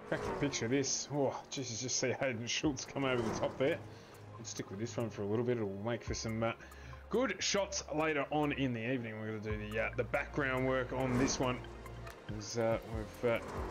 Back to the picture of this. Oh, Jesus, just see Hayden Schultz come over the top there. We'll stick with this one for a little bit. It'll make for some good shots later on in the evening. We're going to do the background work on this one. As we've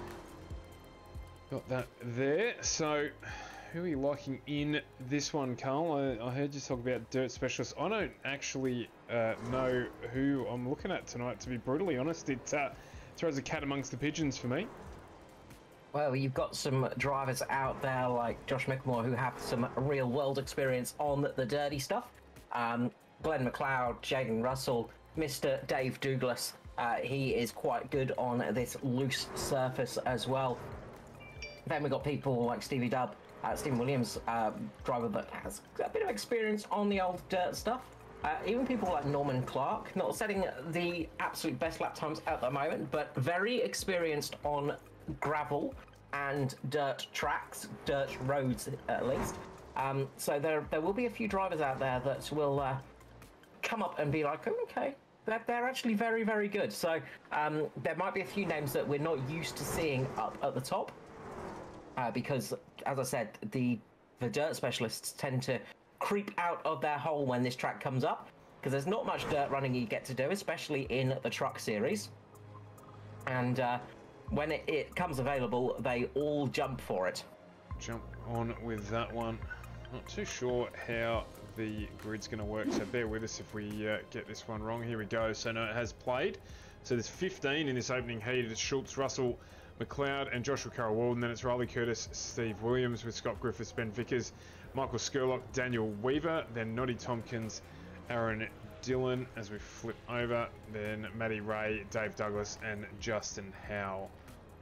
got that there. So, who are you liking in this one, Carl? I heard you talk about Dirt Specialists. I don't actually know who I'm looking at tonight, to be brutally honest. It throws a cat amongst the pigeons for me. Well, you've got some drivers out there like Josh Mickelmore who have some real-world experience on the dirty stuff. Glenn McLeod, Jaden Russell, Mr. Dave Douglas. He is quite good on this loose surface as well. Then we've got people like Stevie Dubb, Stephen Williams, driver that has a bit of experience on the old dirt stuff. Even people like Norman Clark, not setting the absolute best lap times at the moment, but very experienced on gravel and dirt tracks, dirt roads at least. So there will be a few drivers out there that will come up and be like, oh, okay, they're actually very, very good. So there might be a few names that we're not used to seeing up at the top because, as I said, the dirt specialists tend to creep out of their hole when this track comes up because there's not much dirt running you get to do, especially in the truck series. And when it comes available, they all jump for it. Jump on with that one. Not too sure how the grid's going to work, so bear with us if we get this one wrong. Here we go. So no, it has played. So there's 15 in this opening heat. It's Schultz, Russell, McLeod and Joshua Carroll-Walden. Then it's Riley Curtis, Steve Williams with Scott Griffiths, Ben Vickers, Michael Skurlock, Daniel Weaver, then Noddy Tompkins, Aaron Dillon as we flip over, then Matty Ray, Dave Douglas and Justin Howe.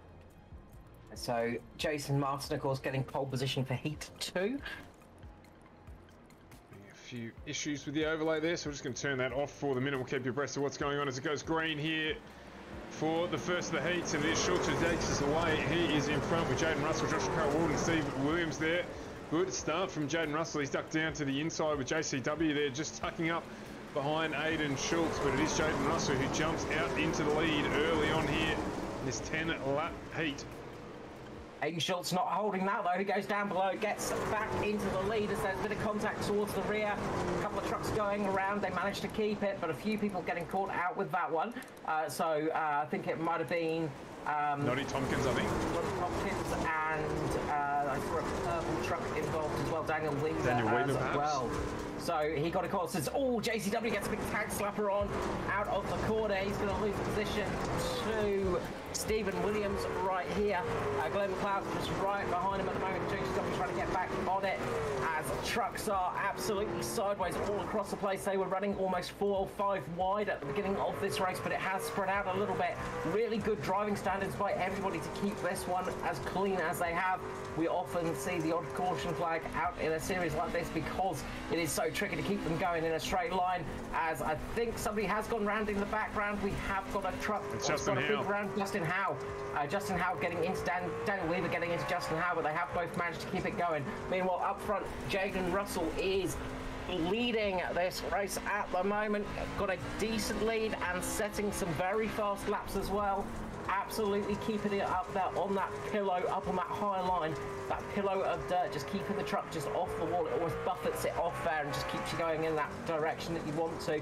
So Jason Martin, of course, getting pole position for Heat 2. A few issues with the overlay there, so we're just going to turn that off for the minute. We'll keep you abreast of what's going on as it goes green here for the first of the heats, and it is Schultz who takes us away. He is in front with Jaden Russell, Joshua Carroll-Walden, Steve Williams there. Good start from Jaden Russell. He's ducked down to the inside with JCW there, just tucking up behind Aiden Schultz, but it is Jaden Russell who jumps out into the lead early on here in this 10-lap heat. Aiden Schultz not holding that though. He goes down below, gets back into the lead as there's a bit of contact towards the rear. A couple of trucks going around, they managed to keep it, but a few people getting caught out with that one. So I think it might have been Noddy Tompkins, I think. Noddy Tompkins and I saw a purple truck involved as well, Daniel Weaver as well. So he got a call. Says, oh, JCW gets a big tag slapper on out of the corner. He's going to lose position to Stephen Williams right here. Glenn McLeod just right behind him at the moment. JCW trying to get back on it as trucks are absolutely sideways all across the place. They were running almost 4 or 5 wide at the beginning of this race, but it has spread out a little bit. Really good driving standards by everybody to keep this one as clean as they have. We often see the odd caution flag out in a series like this because it is so tricky to keep them going in a straight line. As I think somebody has gone round in the background, we have got a truck. It's Justin Howe. Justin Howe. Justin Howe getting into Daniel Weaver getting into Justin Howe, but they have both managed to keep it going. Meanwhile, up front, Jaden Russell is leading this race at the moment. Got a decent lead and setting some very fast laps as well. Absolutely keeping it up there on that pillow, up on that high line. That pillow of dirt, just keeping the truck just off the wall. It always buffets it off there and just keeps you going in that direction that you want to.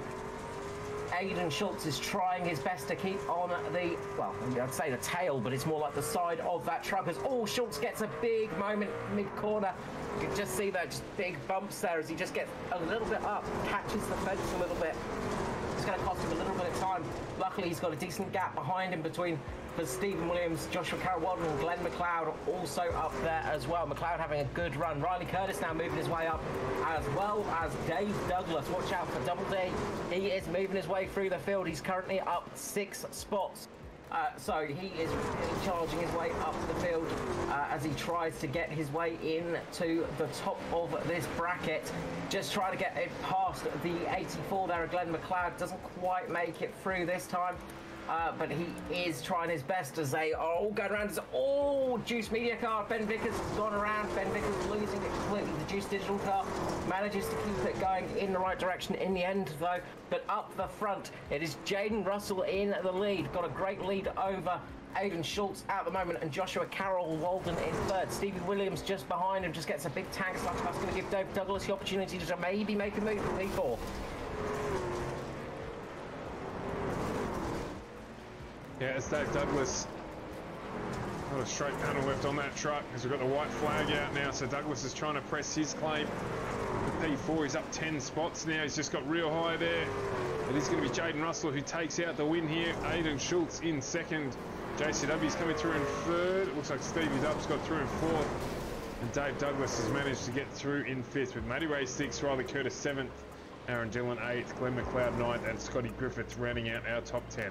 Aiden Schultz is trying his best to keep on the, well, I'd say the tail, but it's more like the side of that truck as, oh, Schultz gets a big moment mid-corner. You can just see that, just big bumps there as he just gets a little bit up, catches the fence a little bit. It's going to cost him a little bit of time. Luckily, he's got a decent gap behind him between for Stephen Williams, Joshua Carroll-Walden and Glenn McLeod also up there as well. McLeod having a good run. Riley Curtis now moving his way up, as well as Dave Douglas. Watch out for Double D. He is moving his way through the field. He's currently up 6 spots. So he is really charging his way up the field as he tries to get his way into the top of this bracket. Just trying to get it past the 84 there. Glenn McLeod doesn't quite make it through this time. But he is trying his best as they are all going around. Oh, Juice Media car. Ben Vickers has gone around. Ben Vickers losing it completely. The Juice Digital car manages to keep it going in the right direction in the end, though. But up the front, it is Jaden Russell in the lead. Got a great lead over Aidan Schultz at the moment, and Joshua Carroll Walden in third. Stevie Williams just behind him, just gets a big tank slash. That's going to give Dave Douglas the opportunity to maybe make a move for P4. Yeah, it's Dave Douglas. Not a straight panel left on that truck because we've got the white flag out now, so Douglas is trying to press his claim. The P4, he's up 10 spots now. He's just got real high there. It is going to be Jaden Russell who takes out the win here. Aidan Schultz in second. JCW's coming through in third. It looks like Stevie Dubb's got through in fourth. And Dave Douglas has managed to get through in fifth with Matty Ray sixth, Riley Curtis seventh, Aaron Dillon eighth, Glenn McLeod ninth, and Scotty Griffiths rounding out our top 10.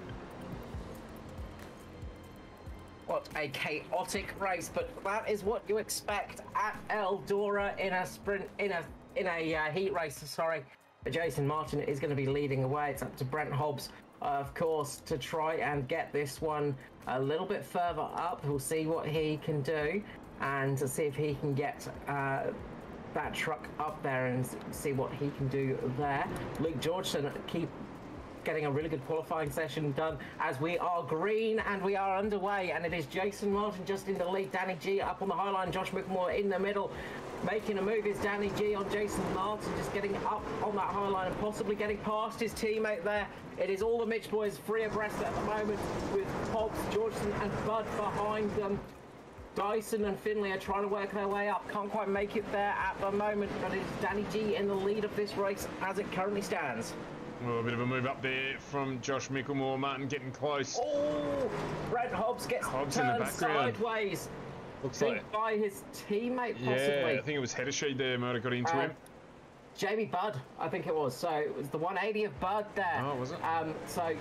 What a chaotic race, but that is what you expect at Eldora in a sprint, in a heat race. Sorry, Jason Martin is going to be leading away. It's up to Brent Hobbs, of course, to try and get this one a little bit further up. We'll see what he can do, and to see if he can get that truck up there and see what he can do there. Luke Georgeson keep getting a really good qualifying session done as we are green and we are underway, and it is Jason Martin just in the lead, Danny G up on the high line, Josh McMore in the middle. Making a move is Danny G on Jason Martin, just getting up on that high line and possibly getting past his teammate there. It is all the Mitch boys free abreast at the moment, with Hobbs, Georgeson and Bud behind them. Dyson and Finley are trying to work their way up, can't quite make it there at the moment, but it is Danny G in the lead of this race as it currently stands. Well, a bit of a move up there from Josh Micklemore. Martin getting close. Oh, Brent Hobbs gets turned sideways. Looks like by his teammate, possibly. Yeah, I think it was Heddersheed there might have got into him. Jamie Budd, I think it was. So it was the 180 of Budd there. Oh, was it? So,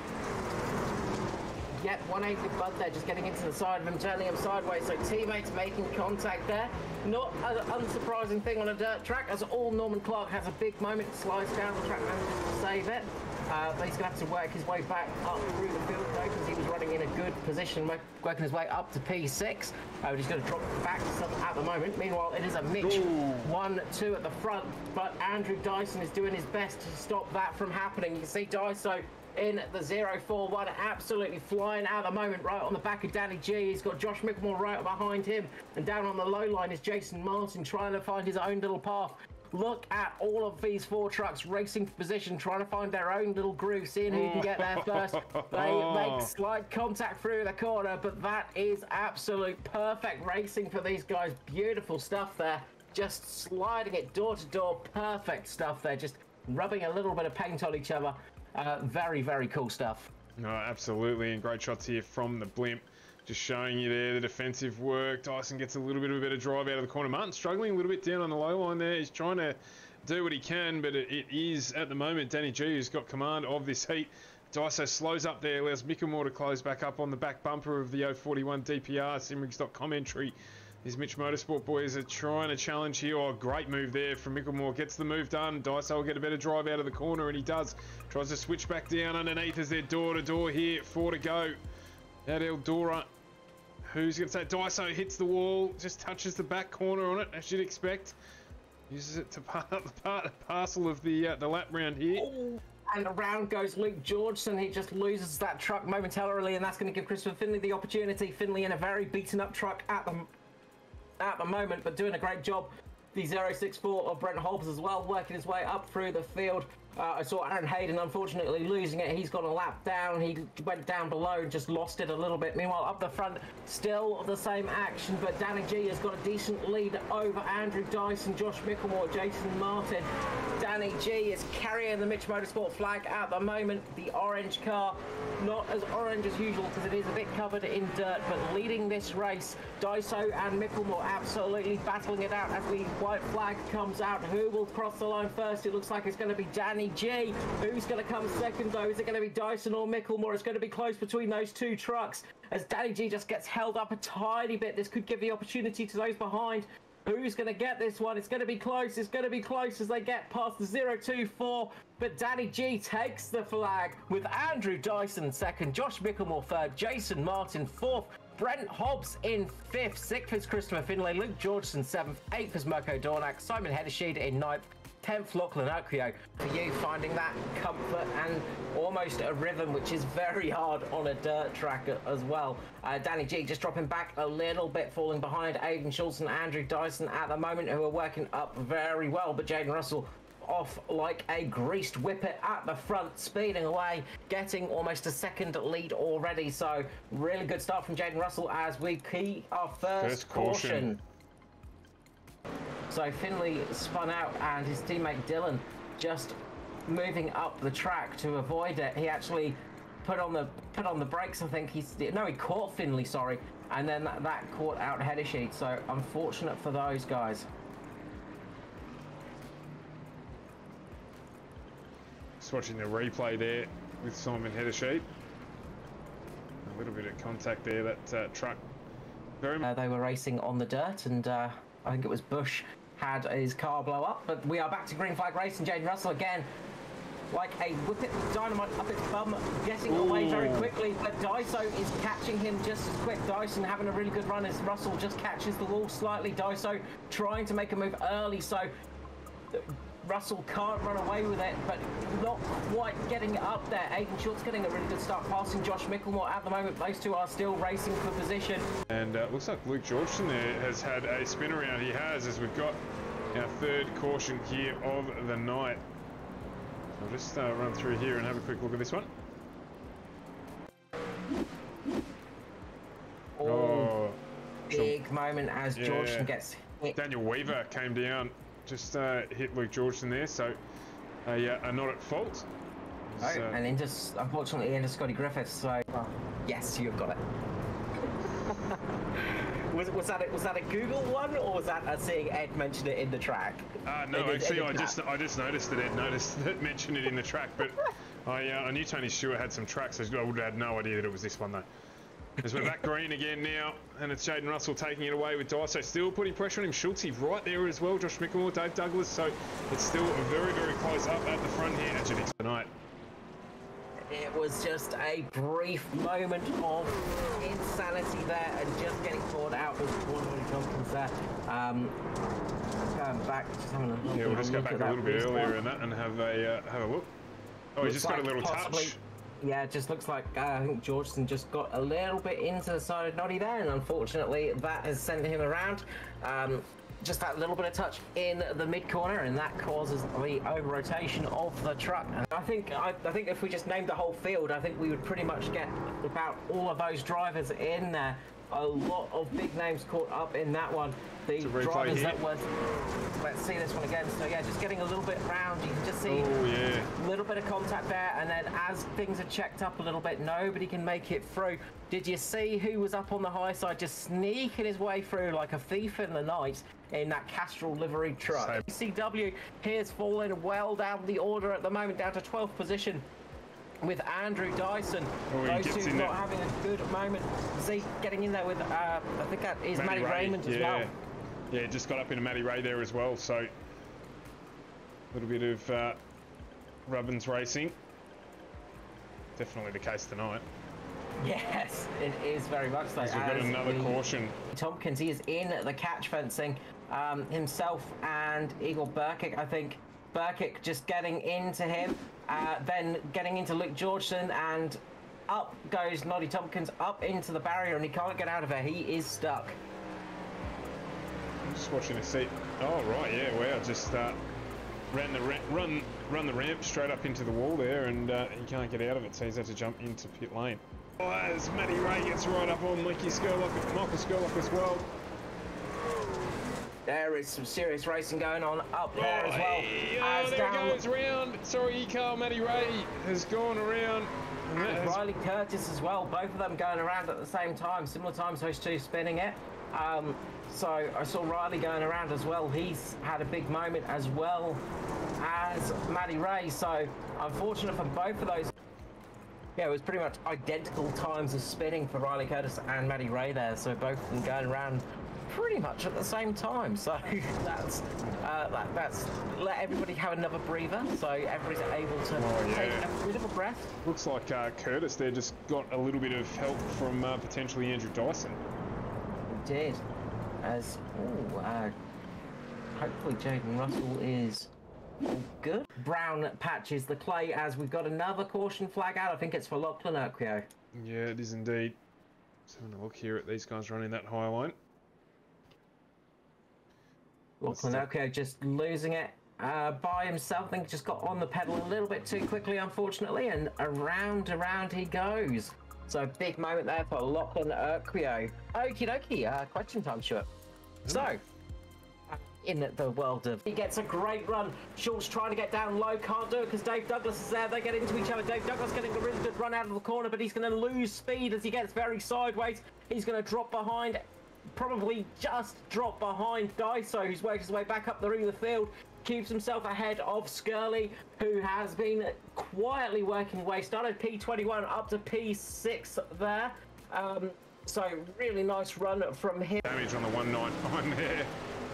yep, 180 of Budd there, just getting into the side of him, turning him sideways. So teammates making contact there. Not an unsurprising thing on a dirt track, as all Norman Clark has a big moment, slides down the track, manages to save it. But he's going to have to work his way back up through the field though, because he was running in a good position, working his way up to P6. But he's going to drop back some at the moment. Meanwhile, it is a Mitch 1-2 at the front, but Andrew Dyson is doing his best to stop that from happening. You can see Dyson in the 041, absolutely flying out at the moment, right on the back of Danny G. He's got Josh Micklemore right behind him, and down on the low line is Jason Martin trying to find his own little path. Look at all of these four trucks racing for position, trying to find their own little groove, seeing who can get there first. They make slight contact through the corner, but that is absolute perfect racing for these guys. Beautiful stuff there, just sliding it door to door, perfect stuff there, just rubbing a little bit of paint on each other. Very, very cool stuff. No, absolutely, and great shots here from the blimp. Just showing you there the defensive work. Dyson gets a little bit of a better drive out of the corner. Martin struggling a little bit down on the low line there. He's trying to do what he can, but it is, at the moment, Danny G who's got command of this heat. Dyson slows up there, allows Micklemore to close back up on the back bumper of the 041 DPR. Simrigs.com entry. These Mitch Motorsport boys are trying to challenge here. Oh, great move there from Micklemore. Gets the move done. Dyson will get a better drive out of the corner, and he does. Tries to switch back down underneath as they're door-to-door here. 4 to go at Eldora. Who's going to say? Dyson hits the wall, just touches the back corner on it, as you'd expect. Uses it to part and parcel of the lap round here. Oh. And around goes Luke Georgeson. He just loses that truck momentarily, and that's going to give Christopher Finley the opportunity. Finley in a very beaten up truck at the moment, but doing a great job. The 064 of Brent Hobbs as well, working his way up through the field. I saw Aaron Hayden unfortunately losing it. He's got a lap down. He went down below and just lost it a little bit. Meanwhile, up the front, still the same action, but Danny G has got a decent lead over Andrew Dyson, Josh Micklemore, Jason Martin. Danny G is carrying the Mitch Motorsport flag at the moment. The orange car, not as orange as usual because it is a bit covered in dirt, but leading this race. Dyson and Micklemore absolutely battling it out as the white flag comes out. Who will cross the line first? It looks like it's going to be Danny G. Who's going to come second though? Is it going to be Dyson or Micklemore? It's going to be close between those two trucks as Danny G just gets held up a tiny bit. This could give the opportunity to those behind. Who's going to get this one? It's going to be close. It's going to be close as they get past the 024. But Danny G takes the flag with Andrew Dyson second, Josh Micklemore third, Jason Martin fourth, Brent Hobbs in fifth, sixth is Christopher Finlay, Luke Georgeson seventh, eighth is Mirko Dornak, Simon Heddersheed in ninth, 10th Lachlan Oakio. For you, finding that comfort and almost a rhythm, which is very hard on a dirt track as well. Danny G just dropping back a little bit, falling behind Aiden Schultz and Andrew Dyson at the moment, who are working up very well, but Jaden Russell off like a greased whippet at the front, speeding away, getting almost a second lead already. So really good start from Jaden Russell as we key our first caution. So Finley spun out and his teammate Dylan just moving up the track to avoid it. He actually put on the brakes. I think he caught Finley, sorry, and then that caught out header sheet. So unfortunate for those guys. Just watching the replay there with Simon Heathersheet. A little bit of contact there, that truck. They were racing on the dirt, and I think it was Bush had his car blow up. But we are back to green flag racing. Jaden Russell again, like a whippet dynamite up its bum, getting away very quickly. But Daiso is catching him just as quick. Dyson having a really good run as Russell just catches the wall slightly. Daiso trying to make a move early, so Russell can't run away with it, but not quite getting it up there. Aiden Schultz getting a really good start, passing Josh Micklemore at the moment. Those two are still racing for position. And looks like Luke Georgeson there has had a spin around. He has, as we've got our third caution here of the night. So I'll just run through here and have a quick look at this one. Oh, big moment as Georgeson gets hit. Daniel Weaver came down. Just hit Luke Georgeson there, so not at fault. And unfortunately into Scotty Griffiths. So yes, you've got it. was that a Google one, or was that seeing Ed mention it in the track? No, actually, I just noticed that Ed mentioned it in the track, but I knew Tony Stewart had some tracks, so I would have had no idea that it was this one though. As we're back green again now, and it's Jaden Russell taking it away with Daiso, still putting pressure on him. Schultz right there as well, Josh Micklemore, Dave Douglas, so it's still very, very close up at the front here at Genix tonight. It was just a brief moment of insanity there, and just getting caught out with Cornwall Tompkins there. Going back, just having a look. Yeah, we'll just go back a little bit earlier in that and have a look. Oh, he's just got a little touch. Yeah, it just looks like I think Georgeson just got a little bit into the side of Noddy there, and unfortunately that has sent him around. Just that little bit of touch in the mid corner, and that causes the over rotation of the truck. And I think if we just named the whole field, I think we would pretty much get about all of those drivers in there. A lot of big names caught up in that one. The drivers that were, let's see this one again. So yeah, just getting a little bit round. You can just see a little bit of contact there, and then as things are checked up a little bit, nobody can make it through. Did you see who was up on the high side, just sneaking his way through like a thief in the night in that Castrol livery truck? CW here's fallen well down the order at the moment, down to 12th position with Andrew Dyson. Those two not having a good moment. Zeke getting in there with, I think that is Matty Raymond as well. Yeah, just got up into Matty Ray there as well, so a little bit of Rubbins racing. Definitely the case tonight. Yes, it is very much so. We've got another caution. Tompkins, he is in the catch fencing himself and Eagle Burkick, I think. Burkick just getting into him, then getting into Luke Georgeson, and up goes Noddy Tompkins up into the barrier, and he can't get out of it. He is stuck. I'm just watching the seat. Oh right, yeah, wow, just run the ramp straight up into the wall there, and he can't get out of it, so he's had to jump into pit lane. Oh, as Matty Ray gets right up on Michael Skurlock as well. There is some serious racing going on up there as well. Oh, there it goes round. Sorry, Carl, Matty Ray has gone around. And Riley Curtis as well, both of them going around at the same time, similar times, those two spinning it. So I saw Riley going around as well. He's had a big moment as well as Matty Ray. So unfortunate for both of those. Yeah, it was pretty much identical times of spinning for Riley Curtis and Matty Ray there. So both of them going around pretty much at the same time. So that's let everybody have another breather, so everybody's able to take a bit of a breath. Looks like Curtis there just got a little bit of help from potentially Andrew Dyson. He did, as hopefully Jaden Russell is All good. Brown patches the clay as we've got another caution flag out. I think it's for Lachlan Urquio. Yeah, it is indeed. Just having a look here at these guys running that high line. Lachlan Urquio just losing it by himself. I think just got on the pedal a little bit too quickly, unfortunately, and around he goes. So big moment there for Lachlan Urquio. Okie dokie, question time, Stuart. So, in the world of... He gets a great run. Schultz trying to get down low, can't do it because Dave Douglas is there. They get into each other. Dave Douglas getting a really good run out of the corner, but he's going to lose speed as he gets very sideways. He's going to drop behind, probably just drop behind Daiso, who's worked his way back up through the field. Keeps himself ahead of Skurley, who has been quietly working away. Started P21 up to P6 there. So really nice run from him. Damage on the 199 there.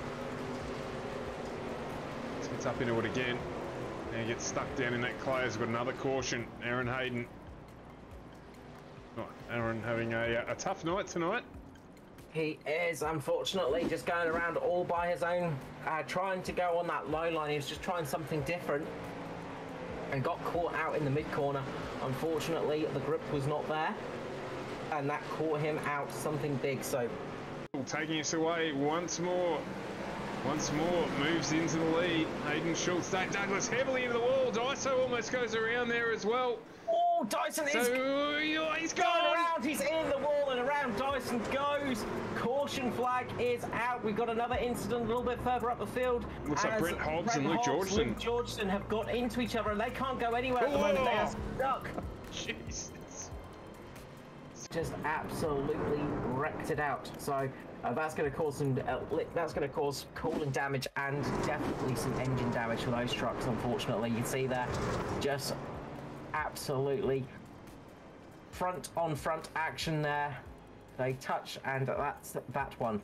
Gets up into it again. And he gets stuck down in that clay. He's got another caution. Aaron Hayden. Oh, Aaron having a tough night tonight. He is, unfortunately, just going around all by his own, trying to go on that low line. He was just trying something different and got caught out in the mid-corner. Unfortunately, the grip was not there, and that caught him out something big. So taking us away once more. Once more, moves into the lead. Hayden Schultz, Dave Douglas heavily into the wall. Daiso almost goes around there as well. Oh, Dyson is he's going around. He's in the wall and around Dyson goes. Caution flag is out. We've got another incident a little bit further up the field. Looks like Brent Hobbs and Luke Georgeson. Luke Georgeson have got into each other and they can't go anywhere at the moment. They are stuck. Jesus. Just absolutely wrecked it out. So that's going to cause some. That's going to cause cooling damage and definitely some engine damage for those trucks. Unfortunately, you see there, just absolutely front on front action there. They touch, and that's that one.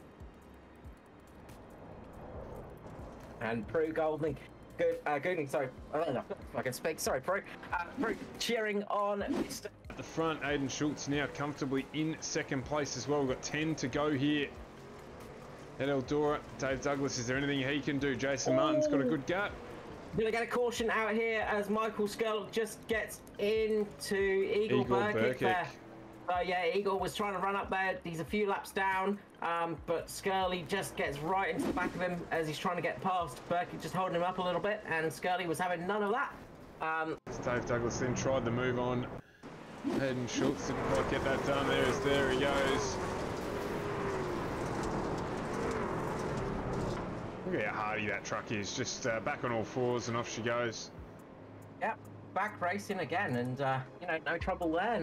And Prue Golding, Gooding, sorry, I don't know if I can speak. Sorry, Prue. Prue cheering on. At the front, Hayden Schultz now comfortably in second place as well. We've got 10 to go here. At Eldora, Dave Douglas, is there anything he can do? Jason Martin's got a good gap. Gonna get a caution out here as Michael Skurlock just gets into Eagle Burkick there. Yeah, Eagle was trying to run up there. He's a few laps down, but Skurley just gets right into the back of him as he's trying to get past. Burkick just holding him up a little bit, and Skurley was having none of that. Dave Douglas then tried the move on. Hayden Schultz didn't quite get that done. There he goes. Look at how hardy that truck is. Just back on all fours and off she goes. Yep, back racing again, and you know, no trouble there.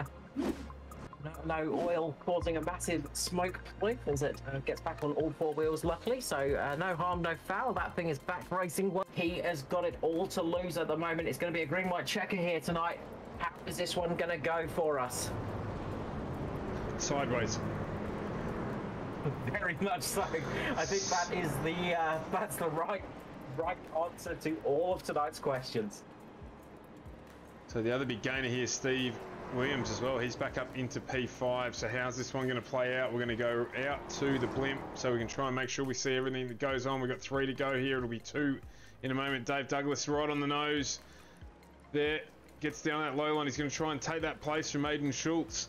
No oil causing a massive smoke plume as it gets back on all four wheels, luckily. So no harm, no foul. That thing is back racing. He has got it all to lose at the moment. It's going to be a green-white checker here tonight. How is this one going to go for us? Sideways. Very much so. I think that is the that's the right answer to all of tonight's questions. So the other big gainer here, Steve Williams as well. He's back up into P5. So how's this one going to play out? We're going to go out to the blimp so we can try and make sure we see everything that goes on. We've got 3 to go here. It'll be 2 in a moment. Dave Douglas right on the nose. There, gets down that low line. He's going to try and take that place from Hayden Schultz.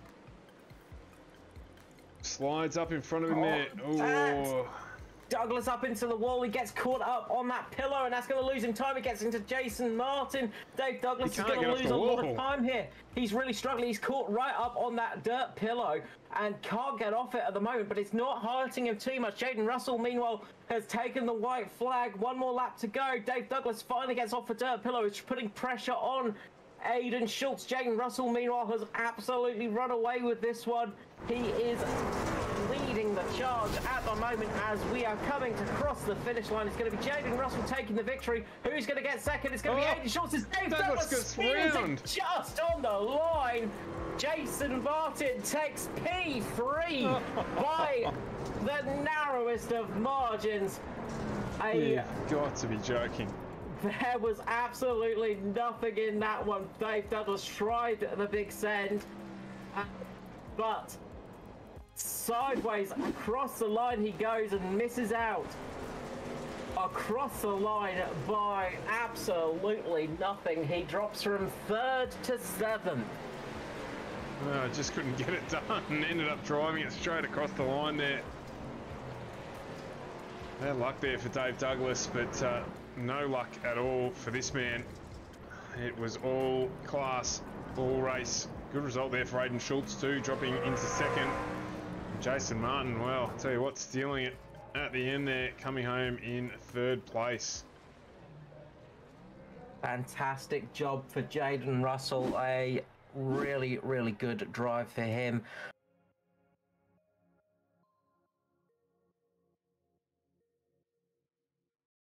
Slides up in front of him there. Oh. Douglas up into the wall. He gets caught up on that pillow, and that's going to lose him time. He gets into Jason Martin. Dave Douglas is going to lose a lot of time here. He's really struggling. He's caught right up on that dirt pillow and can't get off it at the moment, but it's not hurting him too much. Jaden Russell, meanwhile, has taken the white flag. 1 more lap to go. Dave Douglas finally gets off the dirt pillow. It's putting pressure on Hayden Schultz. Jaden Russell, meanwhile, has absolutely run away with this one. He is leading the charge at the moment as we are coming to cross the finish line. It's going to be Jaden Russell taking the victory. Who's going to get second? It's going to be Hayden Schultz. It's Dave Douglas speeds it just on the line. Jason Martin takes P3 by the narrowest of margins. You've got to be joking. There was absolutely nothing in that one. Dave Douglas tried the big send, but sideways across the line he goes and misses out. across the line by absolutely nothing. He drops from 3rd to 7th. Just couldn't get it done. Ended up driving it straight across the line there. Bad luck there for Dave Douglas, but no luck at all for this man. It was all class, all race. Good result there for Aidan Schultz too, dropping into 2nd. Jason Martin, well, I'll tell you what, stealing it at the end there, coming home in 3rd place. Fantastic job for Jaden Russell. A really, really good drive for him.